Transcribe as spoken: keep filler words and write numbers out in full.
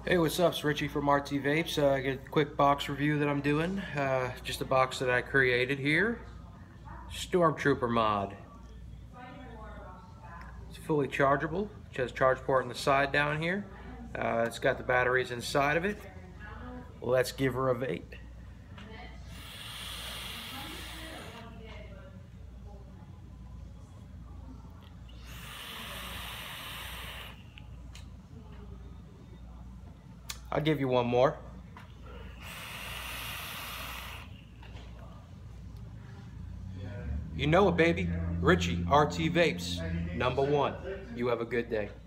Hey, what's up? It's Richie from R T Vapes. Uh, I get a quick box review that I'm doing. Uh, just a box that I created here. Stormtrooper mod. It's fully chargeable. It has a charge port on the side down here. Uh, it's got the batteries inside of it. Let's give her a vape. I'll give you one more. You know it, baby. Richie, R T Vapes, number one. You have a good day.